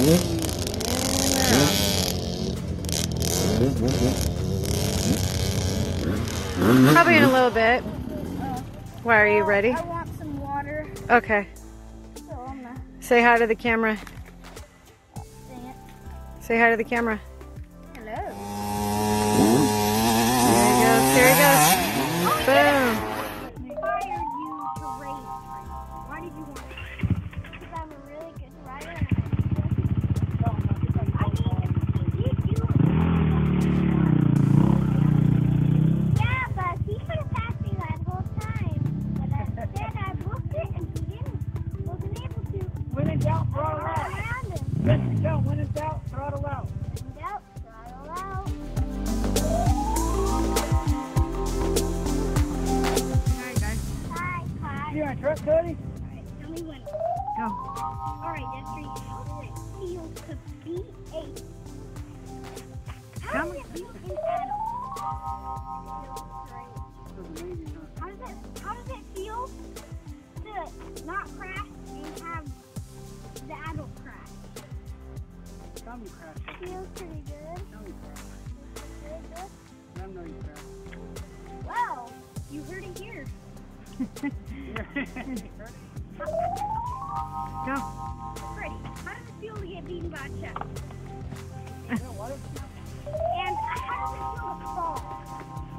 Probably in a little bit. Why, are you ready? I want some water. Okay. So I'm gonna Say hi to the camera. sing it. Say hi to the camera. Hello. There he goes. Boom. Inspired you to race? Why did you want to? Because I'm a really good rider. I mean, you do. Yeah, but he could have passed me that whole time. But instead, I booked it and he wasn't able to. When in doubt, throttle out. Around him. Yes, you don't. When in doubt, throttle out. Yep, throttle out. Alright, guys. Hi, hi. You on truck, Cody? Alright, tell me when. Go. Alright, Destry, how does it feel to be a... How does it feel in Adam? How does it feel to not crash and have the adult crash? Tommy crashed. Feels pretty good. Tommy crashed. Good, good. I know you crashed. Well, you heard it here. Go. Freddie, how does it feel to get beaten by a check? Yeah, what? And how does it feel to fall?